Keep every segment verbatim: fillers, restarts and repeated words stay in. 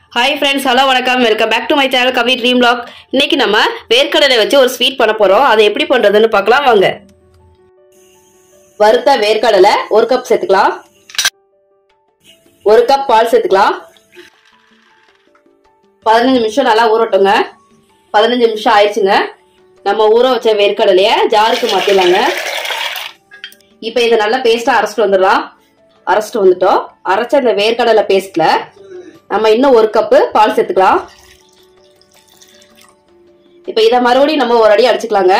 Hi friends, hello, welcome, welcome back to my channel Kavi Dream Vlog. இன்னைக்கு நம்ம வேர்க்கடலை வச்சு ஒரு ஸ்வீட் பண்ண போறோம். அதை எப்படி பண்றதுன்னு பார்க்கலாம் வாங்க. வறுத்த வேர்க்கடலை ஒரு கப் சேர்த்துக்கலாம். ஒரு கப் பால் சேர்த்துக்கலாம். பதினைந்து நிமிஷம் நல்லா ஊறட்டுங்க. பதினைந்து நிமிஷம் ஆயிடுச்சுங்க. நம்ம ஊற வச்ச வேர்க்கடலையை ஜாருக்கு மாத்திடலாங்க. இப்போ இதை நல்லா பேஸ்டா அரைச்சிட்டு வந்துடலாம். அரைச்சிட்டு வந்துட்டோம். அரைச்ச இந்த வேர்க்கடலை பேஸ்ட்ல நம்ம இன்னும் ஒரு கப் பால் சேர்த்துக்கலாம். இப்போ இத மறுபடியும் நம்ம ஒரு அடி அடிச்சுக்கலாங்க.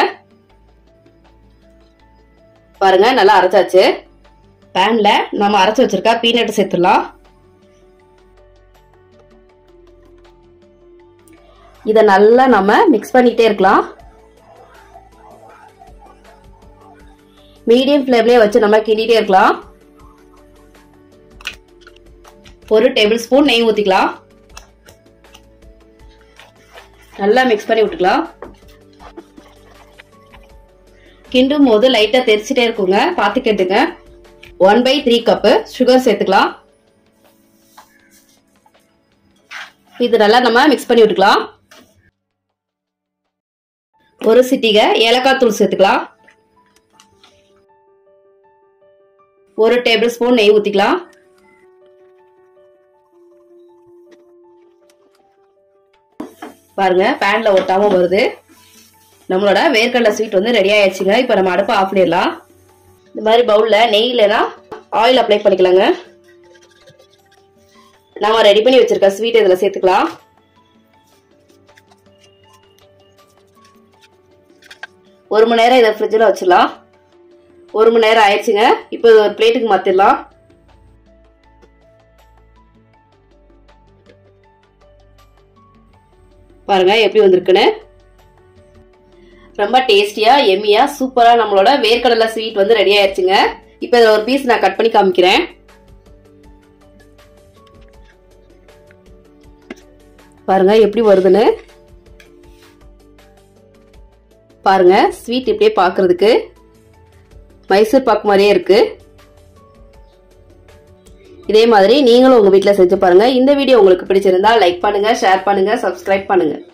பாருங்க நல்லா அரைச்சாச்சு. பேன்ல நம்ம அரைச்சு வச்சிருக்க பீனட் சேர்த்துடலாம். இத நல்லா நம்ம மிக்ஸ் பண்ணிட்டே இருக்கலாம். மீடியம் ஃப்ளேம்லயே வச்சு நம்ம கிண்டிட்டே இருக்கலாம். ஒரு டேபிள் ஸ்பூன் நெய் ஊத்திக்கலாம். நல்லா மிக்ஸ் பண்ணி விட்டுக்கலாம். கிண்டும் போது லைட்டா தெரிச்சிட்டே இருக்குங்க, பார்த்து கேட்டுங்க. One by three cup sugar சேர்த்துக்கலாம். இது நல்லா நம்ம மிக்ஸ் பண்ணி விட்டுக்கலாம். ஒரு சிட்டிகை ஏலக்காய் தூள் சேர்த்துக்கலாம். ஒரு டேபிள் ஸ்பூன் நெய் ஊத்திக்கலாம். பாருங்க பேன்ல ஒட்டாம வருது. நம்மளோட வேர்க்கடலை ஸ்வீட் வந்து ரெடி ஆயிடுச்சுங்க. இப்போ நம்ம அடுப்பை ஆஃப் பண்ணிடலாம். இந்த மாதிரி பவுல்ல நெய் இல்லைன்னா ஆயில் அப்ளை பண்ணிக்கலாங்க. நாம ரெடி பண்ணி வச்சிருக்க ஸ்வீட் இதுல சேர்த்துக்கலாம். ஒரு மணி நேரம் இதை ஃப்ரிட்ஜில் வச்சிடலாம். ஒரு மணி நேரம் ஆயிடுச்சுங்க. இப்போ ஒரு பிளேட்டுக்கு மாத்திடலாம். பாருங்க எப்படி வந்திருக்குன்னு. ரொம்ப டேஸ்டியா எம்மியா சூப்பரா நம்மளோட வேர்க்கடலை ஸ்வீட் வந்து ரெடி ஆயிடுச்சுங்க. இப்போ இதில் ஒரு பீஸ் நான் கட் பண்ணி காமிக்கிறேன். பாருங்க எப்படி வருதுன்னு. பாருங்க ஸ்வீட் இப்படியே பாக்குறதுக்கு மைசூர் பாக்கு மாதிரியே இருக்கு. இதே மாதிரி நீங்களும் உங்க வீட்ல செஞ்சு பாருங்க. இந்த வீடியோ உங்களுக்கு பிடிச்சிருந்தா லைக் பண்ணுங்க, ஷேர் பண்ணுங்க, சப்ஸ்கிரைப் பண்ணுங்க.